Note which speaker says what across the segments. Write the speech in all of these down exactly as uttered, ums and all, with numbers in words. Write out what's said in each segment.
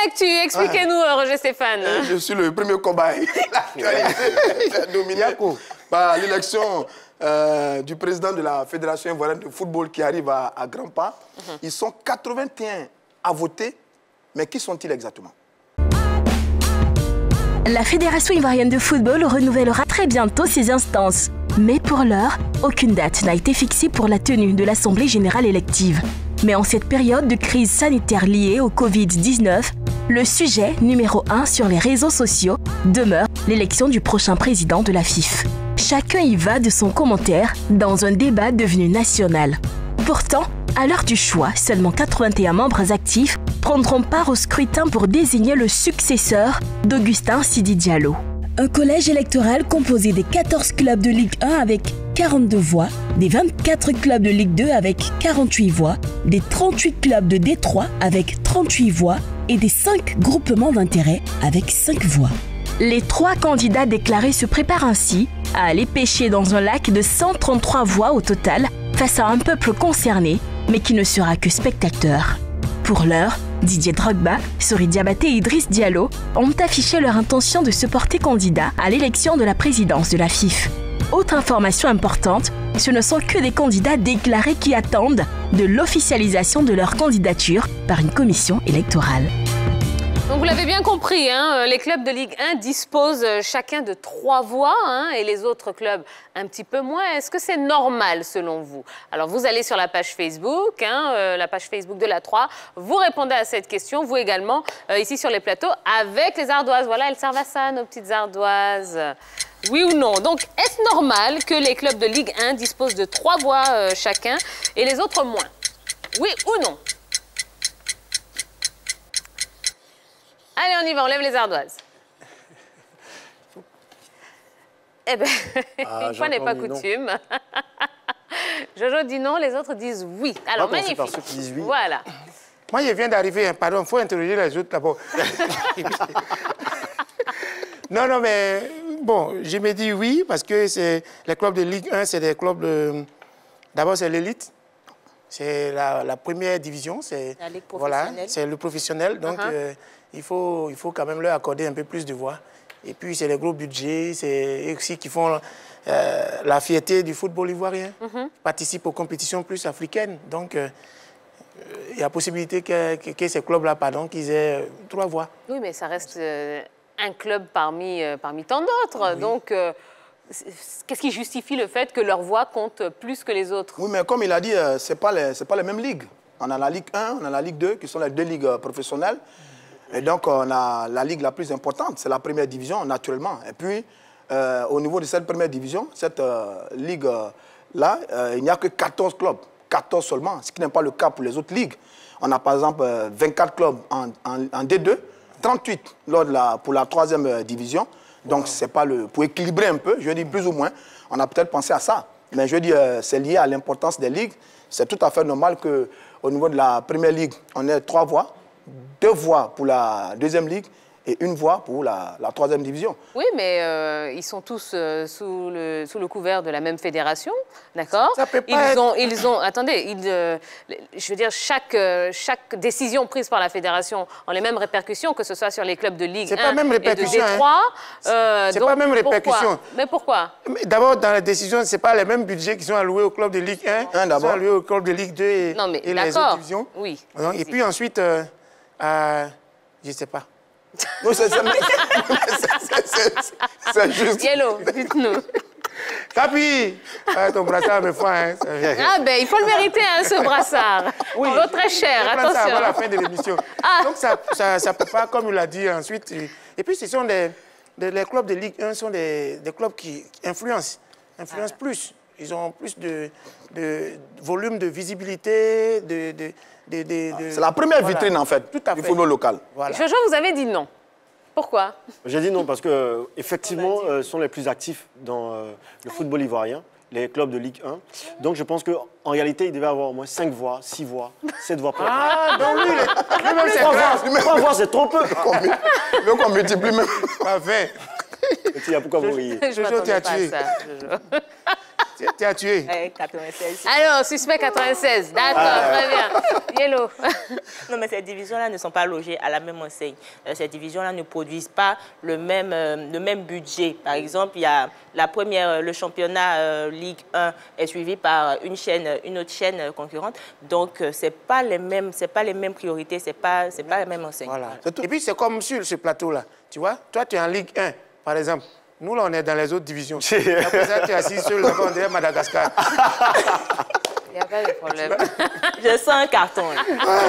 Speaker 1: l'actu, expliquez-nous, ah. Roger Stéphane.
Speaker 2: Je suis le premier cobaye. Dominé par l'élection euh, du président de la Fédération ivoirienne de football qui arrive à, à grands pas. Mm-hmm. Ils sont quatre-vingt-un à voter, mais qui sont-ils exactement?
Speaker 3: La Fédération ivoirienne de football renouvellera très bientôt ses instances. Mais pour l'heure, aucune date n'a été fixée pour la tenue de l'Assemblée générale élective. Mais en cette période de crise sanitaire liée au Covid dix-neuf, le sujet numéro un sur les réseaux sociaux demeure l'élection du prochain président de la F I F. Chacun y va de son commentaire dans un débat devenu national. Pourtant, à l'heure du choix, seulement quatre-vingt-un membres actifs prendront part au scrutin pour désigner le successeur d'Augustin Sidi Diallo. Un collège électoral composé des quatorze clubs de Ligue un avec quarante-deux voix, des vingt-quatre clubs de Ligue deux avec quarante-huit voix, des trente-huit clubs de D trois avec trente-huit voix et des cinq groupements d'intérêt avec cinq voix. Les trois candidats déclarés se préparent ainsi à aller pêcher dans un lac de cent trente-trois voix au total face à un peuple concerné, mais qui ne sera que spectateur. Pour l'heure, Didier Drogba, Sori Diabaté et Idriss Diallo ont affiché leur intention de se porter candidat à l'élection de la présidence de la F I F. Autre information importante, ce ne sont que des candidats déclarés qui attendent de l'officialisation de leur candidature par une commission électorale.
Speaker 1: Donc vous l'avez bien compris, hein, les clubs de Ligue un disposent chacun de trois voix hein, et les autres clubs un petit peu moins. Est-ce que c'est normal selon vous? Alors vous allez sur la page Facebook, hein, euh, la page Facebook de la trois, vous répondez à cette question, vous également, euh, ici sur les plateaux, avec les ardoises. Voilà, elles servent à ça, nos petites ardoises. Oui ou non? Donc, est-ce normal que les clubs de Ligue un disposent de trois voix euh, chacun et les autres moins? Oui ou non? Allez, on y va, on lève les ardoises. Eh bien, ah, une fois n'est pas coutume. Jojo dit non, les autres disent oui. Alors,
Speaker 4: moi,
Speaker 1: magnifique.
Speaker 4: par ceux qui disent oui.
Speaker 1: Voilà.
Speaker 5: Moi, je viens d'arriver, hein, pardon, il faut interroger les autres d'abord. Non, non, mais bon, je me dis oui, parce que les clubs de Ligue un, c'est des clubs de... D'abord, c'est l'élite. C'est la, la première division. C'est voilà, c'est le professionnel. Donc, uh-huh. euh, il, faut, il faut quand même leur accorder un peu plus de voix. Et puis, c'est les gros budgets. C'est eux aussi qui font euh, la fierté du football ivoirien. Uh-huh. Ils participent aux compétitions plus africaines. Donc, euh, il y a possibilité que, que, que ces clubs-là, pardon, qu'ils aient euh, trois voix.
Speaker 1: Oui, mais ça reste euh, un club parmi, euh, parmi tant d'autres. Oui. Donc... Euh, qu'est-ce qui justifie le fait que leur voix compte plus que les autres? Oui,
Speaker 2: mais comme il a dit, ce n'est pas, pas les mêmes ligues. On a la Ligue un, on a la Ligue deux, qui sont les deux ligues professionnelles. Et donc, on a la ligue la plus importante, c'est la première division, naturellement. Et puis, euh, au niveau de cette première division, cette euh, ligue-là, euh, il n'y a que quatorze clubs. quatorze seulement, ce qui n'est pas le cas pour les autres ligues. On a par exemple vingt-quatre clubs en, en, en D deux, trente-huit lors de la, pour la troisième division. Donc, c'est pas le... Pour équilibrer un peu, je dis plus ou moins, on a peut-être pensé à ça. Mais je dis, euh, c'est lié à l'importance des ligues. C'est tout à fait normal qu'au niveau de la première ligue, on ait trois voix, deux voix pour la deuxième ligue et une voix pour la, la troisième division.
Speaker 1: Oui, mais euh, ils sont tous euh, sous, le, sous le couvert de la même fédération, d'accord? Ils être... ont, ils ont, attendez, ils, euh, je veux dire, chaque, euh, chaque décision prise par la fédération a les mêmes répercussions, que ce soit sur les clubs de Ligue un
Speaker 5: pas même
Speaker 1: et de D trois.
Speaker 5: Hein. Euh, c'est pas même répercussion.
Speaker 1: Mais pourquoi?
Speaker 5: D'abord, dans la décision, ce n'est pas les mêmes budgets qui sont alloués au club de Ligue un, un qui sont alloués au club de Ligue deux et,
Speaker 1: non, mais
Speaker 5: et les autres divisions.
Speaker 1: Oui.
Speaker 5: Donc, et puis ensuite, euh, euh, je ne sais pas.
Speaker 2: C'est juste.
Speaker 1: Yellow, dites-nous.
Speaker 5: Capi, ah, ton brassard me fait. Hein,
Speaker 1: ah ben, il faut le mériter, hein, ce brassard. Oui. Il vaut très cher, attention.
Speaker 5: Ça avant la fin de l'émission. Ah. Donc, ça ne ça, peut pas, comme il l'a dit ensuite. Et puis, ce sont des, des, les clubs de Ligue un sont des, des clubs qui influencent, influencent ah. plus. Ils ont plus de, de volume de visibilité, de... de De, de, de...
Speaker 2: C'est la première voilà. vitrine, en fait,
Speaker 5: Tout à
Speaker 2: du
Speaker 5: fait.
Speaker 2: football local.
Speaker 1: Voilà. Jojo, vous avez dit non. Pourquoi?
Speaker 4: J'ai dit non parce que, effectivement, euh, sont les plus actifs dans euh, le football ivoirien, les clubs de Ligue un. Donc, je pense qu'en réalité, il devait avoir au moins cinq voix, six voix, sept voix.
Speaker 5: Ah, donc lui, lui-même, c'est grave.
Speaker 4: trois voix, c'est trop peu.
Speaker 2: Donc, on multiplie même.
Speaker 5: Pas vingt.
Speaker 4: Pourquoi vous riez?
Speaker 1: Je Jojo, tu as tué. Ça,
Speaker 5: Tu as tué.
Speaker 6: Ouais, quatre-vingt-seize.
Speaker 1: Alors, suspect quatre-vingt-seize, d'accord,
Speaker 4: Ah.
Speaker 1: très bien. Yellow.
Speaker 6: Non, mais ces divisions-là ne sont pas logées à la même enseigne. Euh, ces divisions-là ne produisent pas le même, euh, le même budget. Par exemple, il y a la première, le championnat euh, Ligue un est suivi par une chaîne, une autre chaîne euh, concurrente. Donc, euh, c'est pas les mêmes, c'est pas les mêmes priorités, c'est pas, c'est pas la même enseigne.
Speaker 5: Voilà. Et puis, c'est comme sur ce plateau-là. Tu vois, toi, tu es en Ligue un, par exemple. Nous, là, on est dans les autres divisions. Et après ça, tu es assis seul là-bas, on dirait Madagascar.
Speaker 1: Il n'y a pas de problème.
Speaker 6: Je sens un carton. Là.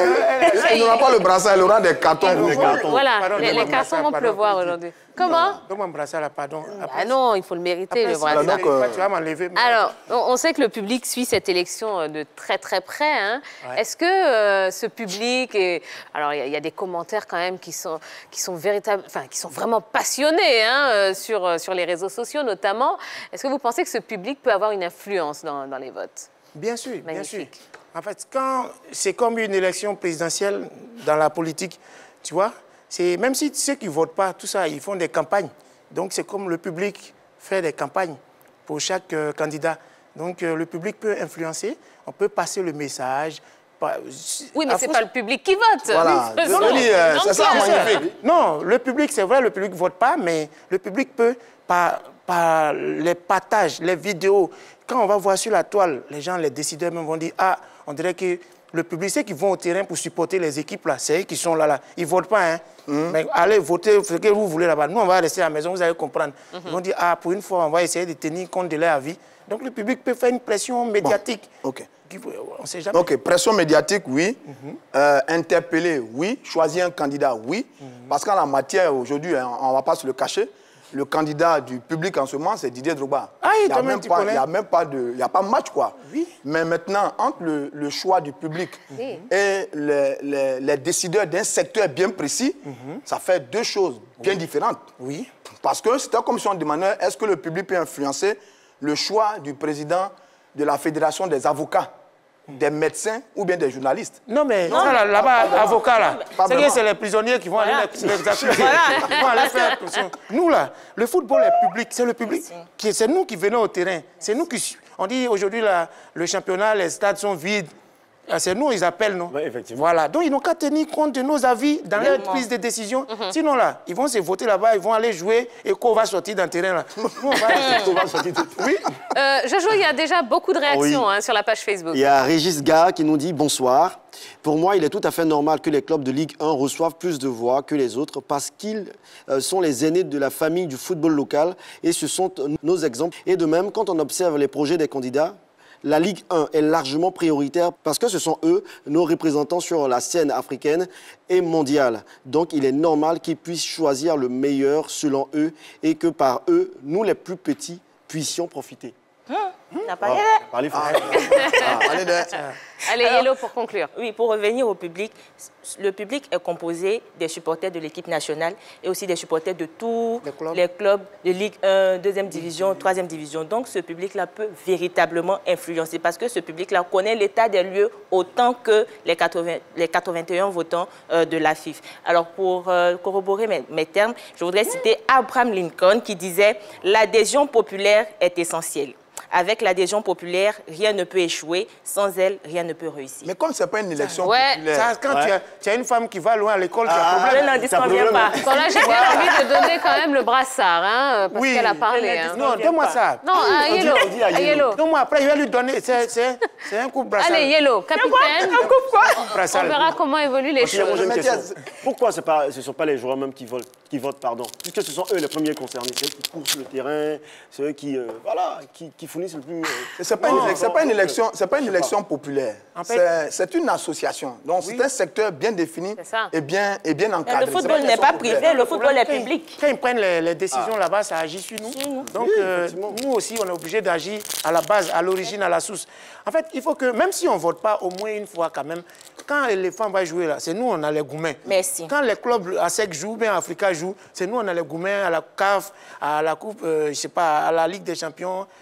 Speaker 2: Elle n'aura pas le brassard, elle aura des cartons.
Speaker 4: Des cartons.
Speaker 1: Voilà,
Speaker 5: Pardon,
Speaker 1: les,
Speaker 5: donne-moi
Speaker 1: les
Speaker 5: un
Speaker 1: cartons
Speaker 5: brassard,
Speaker 1: vont
Speaker 5: pardon.
Speaker 1: pleuvoir aujourd'hui. Comment?
Speaker 5: Donne-moi un brassard, là, pardon.
Speaker 1: Ah non, il faut le mériter,
Speaker 5: après,
Speaker 1: le
Speaker 5: si
Speaker 1: brassard.
Speaker 2: donc, euh,
Speaker 5: tu vas m'enlever. mais-
Speaker 1: Alors, on on sait que le public suit cette élection euh, de très très près. Hein.
Speaker 5: Ouais.
Speaker 1: Est-ce que euh, ce public est... Alors, il y, a- il y a des commentaires quand même qui sont, qui sont, véritables... enfin, qui sont vraiment passionnés hein, euh, sur, euh, sur les réseaux sociaux notamment. Est-ce que vous pensez que ce public peut avoir une influence dans, dans les votes?
Speaker 5: Bien sûr, bien sûr.
Speaker 1: Magnifique.
Speaker 5: En fait, quand c'est comme une élection présidentielle dans la politique, tu vois, c'est même si ceux qui ne votent pas, tout ça, ils font des campagnes. Donc, c'est comme le public fait des campagnes pour chaque euh, candidat. Donc, euh, le public peut influencer, on peut passer le message. Pas-
Speaker 1: Oui, mais
Speaker 5: à
Speaker 1: ce n'est
Speaker 5: force-
Speaker 1: pas le public qui vote.
Speaker 2: Voilà.
Speaker 1: Oui,
Speaker 2: Je
Speaker 1: faisons-
Speaker 2: veux dire, euh,
Speaker 1: donc,
Speaker 2: c'est ça,
Speaker 1: Pierre,
Speaker 2: magnifique.
Speaker 5: Non, le public, c'est vrai, le public ne vote pas, mais le public peut, par, par les partages, les vidéos, quand on va voir sur la toile, les gens, les décideurs même vont dire, ah, on dirait que le public, ceux qui vont au terrain pour supporter les équipes, là, c'est eux qui sont là, là. Ils ne votent pas, hein. Mais allez voter ce que vous voulez là-bas. Nous, on va rester à la maison, vous allez comprendre. Ils vont dire, ah, pour une fois, on va essayer de tenir compte de leur avis. Donc, le public peut faire une pression médiatique.
Speaker 2: OK.
Speaker 5: Qui- On ne sait jamais.
Speaker 2: OK, pression médiatique, oui. Euh, interpeller, oui. Choisir un candidat, oui. Parce qu'en la matière, aujourd'hui, hein, on ne va pas se le cacher, le candidat du public en ce moment, c'est Didier Drogba.
Speaker 5: Ah, il
Speaker 2: Il n'y a,
Speaker 5: toi-même,
Speaker 2: même
Speaker 5: tu
Speaker 2: pas-
Speaker 5: connais.
Speaker 2: il y a même pas de, il y a pas de match, quoi.
Speaker 5: Oui.
Speaker 2: Mais maintenant, entre le, le choix du public
Speaker 1: Oui.
Speaker 2: et les, les- les décideurs d'un secteur bien précis, ça fait deux choses bien différentes.
Speaker 5: Oui.
Speaker 2: Parce que c'était comme si on demandait, est-ce que le public peut influencer le choix du président de la Fédération des avocats, des médecins ou bien des journalistes?
Speaker 5: Non, mais ça, là, là-bas, avocat, là,
Speaker 2: Pas
Speaker 5: c'est que
Speaker 2: vraiment.
Speaker 5: c'est les prisonniers qui vont
Speaker 6: Voilà.
Speaker 5: aller les, les accuser.
Speaker 6: Voilà.
Speaker 5: Ils vont aller faire pression. Nous, là, le football est public, c'est le public. qui- C'est nous qui venons au terrain. C'est nous qui... On dit aujourd'hui, là, le championnat, les stades sont vides. Ah, c'est nous, ils appellent, non?
Speaker 4: Ouais, effectivement.
Speaker 5: Voilà. Donc, ils n'ont qu'à tenir compte de nos avis dans leur
Speaker 6: Vraiment.
Speaker 5: prise de décision. Sinon, là, ils vont se voter là-bas, ils vont aller jouer et qu'on va sortir d'un terrain, là. Nous, on va rester.
Speaker 4: On va sortir de-
Speaker 5: Oui.
Speaker 1: Euh, Jojo, il y a déjà beaucoup de réactions
Speaker 7: Oui.
Speaker 1: hein, sur la page Facebook.
Speaker 7: Il y a Régis Gars qui nous dit bonsoir. Pour moi, il est tout à fait normal que les clubs de Ligue un reçoivent plus de voix que les autres parce qu'ils euh, sont les aînés de la famille du football local et ce sont euh, nos exemples. Et de même, quand on observe les projets des candidats, la Ligue un est largement prioritaire parce que ce sont eux, nos représentants sur la scène africaine et mondiale. Donc, il est normal qu'ils puissent choisir le meilleur selon eux et que par eux, nous les plus petits, puissions profiter.
Speaker 6: T'as pas dit
Speaker 4: Parlez français.
Speaker 2: Ah, allez, de-
Speaker 1: Allez,
Speaker 6: Alors-
Speaker 1: Yellow pour conclure.
Speaker 6: Oui, pour revenir au public, le public est composé des supporters de l'équipe nationale et aussi des supporters de tous
Speaker 5: Les clubs.
Speaker 6: les clubs de Ligue un, deuxième division, troisième division. Donc, ce public-là peut véritablement influencer parce que ce public-là connaît l'état des lieux autant que les, quatre-vingts, les quatre-vingt-un votants euh, de la F I F. Alors, pour euh, corroborer mes, mes termes, je voudrais citer Abraham Lincoln qui disait « L'adhésion populaire est essentielle. Avec l'adhésion populaire, rien ne peut échouer. Sans elle, rien ne peut réussir. »
Speaker 2: Mais comme ce n'est pas une élection
Speaker 1: Ouais.
Speaker 2: populaire,
Speaker 5: Ça, quand
Speaker 4: Ouais.
Speaker 5: tu, as, tu as une femme qui va loin à l'école, tu as
Speaker 4: Ah.
Speaker 5: problème.
Speaker 6: Je n'en disconviens
Speaker 4: problème.
Speaker 6: pas.
Speaker 1: Bon, là, j'ai bien envie de donner quand même le brassard, hein, parce
Speaker 5: Oui.
Speaker 1: qu'elle a parlé. Hein.
Speaker 5: Non, donne-moi ça.
Speaker 1: Non, à
Speaker 4: On dit-
Speaker 1: Yellow.
Speaker 4: on dit à
Speaker 1: à
Speaker 4: Yellow.
Speaker 1: Yellow.
Speaker 5: Non, moi, après, il va lui donner. C'est c'est- c'est un coup de brassard.
Speaker 1: Allez, Yellow, capitaine. On
Speaker 5: Brassard.
Speaker 1: verra comment évoluent les
Speaker 4: Moi, j'ai
Speaker 1: choses.
Speaker 4: une
Speaker 2: Mais
Speaker 4: question.
Speaker 2: tiens,
Speaker 4: Pourquoi c'est pas, ce ne sont pas les joueurs même qui votent, qui votent pardon, puisque ce sont eux les premiers concernés, c'est eux qui courent sur le terrain, c'est eux qui, euh, voilà, qui, qui fournissent le plus... euh,
Speaker 2: ce n'est pas, une
Speaker 4: Non,
Speaker 2: élec- c'est
Speaker 4: non,
Speaker 2: pas une
Speaker 4: non,
Speaker 2: élection, c'est pas une
Speaker 4: je sais
Speaker 2: élection populaire.
Speaker 5: En fait-
Speaker 2: C'est- C'est une association. Donc, c'est un secteur bien défini
Speaker 1: C'est ça.
Speaker 2: et bien, et bien
Speaker 6: Mais
Speaker 2: encadré.
Speaker 6: le
Speaker 2: C'est
Speaker 6: football
Speaker 2: une
Speaker 6: n'est
Speaker 2: élection
Speaker 6: pas
Speaker 2: populaire.
Speaker 6: privé, le football est
Speaker 5: Quand ils-
Speaker 6: public.
Speaker 5: Quand ils prennent les, les décisions là-bas, ça agit sur nous. Donc,
Speaker 4: Oui,
Speaker 5: euh,
Speaker 4: effectivement.
Speaker 5: nous aussi, on est obligé d'agir à la base, à l'origine, à la source. En fait, il faut que, même si on ne vote pas au moins une fois quand même, quand les femmes vont jouer là, c'est nous, on a les gourmets.
Speaker 6: Merci.
Speaker 5: Quand les clubs à S E C jouent, bien Africa joue, c'est nous, on a les gourmets à la C A F, à la Coupe, euh, je sais pas, à la Ligue des Champions, à, à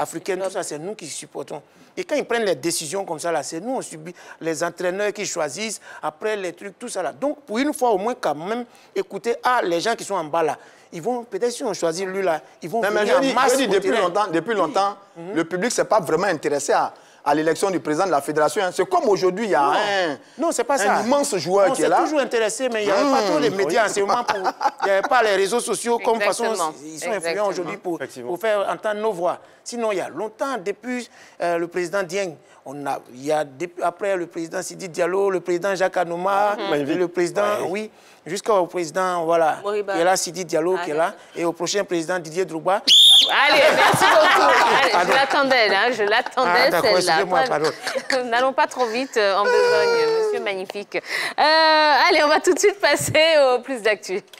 Speaker 5: africaines, tout ça, c'est nous qui supportons. Et quand ils prennent les décisions comme ça, là, c'est nous, on subit les entraîneurs qui choisissent, après les trucs, tout ça là. Donc, pour une fois, au moins, quand même, écoutez, ah, les gens qui sont en bas là, ils vont, peut-être si on choisit lui là, ils vont
Speaker 2: mais,
Speaker 5: venir
Speaker 2: mais je
Speaker 5: en masse.
Speaker 2: Dis, je dis, depuis longtemps, depuis longtemps mm-hmm. le public ne s'est pas vraiment intéressé à, à l'élection du président de la fédération. C'est comme aujourd'hui, il y a
Speaker 5: non.
Speaker 2: un,
Speaker 5: non, c'est pas ça.
Speaker 2: un immense joueur
Speaker 5: on
Speaker 2: qui est là.
Speaker 5: On s'est toujours intéressé, mais il n'y avait mmh, pas trop les médias oui. en ce moment. Pour, il n'y avait pas les réseaux sociaux comme façon. Ils sont influents aujourd'hui pour, pour faire entendre nos voix. Sinon, il y a longtemps, depuis euh, le président Dieng, on a, il y a depuis, après le président Sidi Diallo, le président Jacques Anouma, mmh. le président, ouais. oui, jusqu'au président, voilà, Moriba. Qui est là, Sidi Diallo, ah, qui est là, et au prochain président Didier Drogba.
Speaker 1: Allez, merci beaucoup. Allez, je l'attendais, là, je l'attendais, ah, celle-là. N'allons pas trop vite en besogne, monsieur magnifique. Euh, allez, on va tout de suite passer au plus d'actu.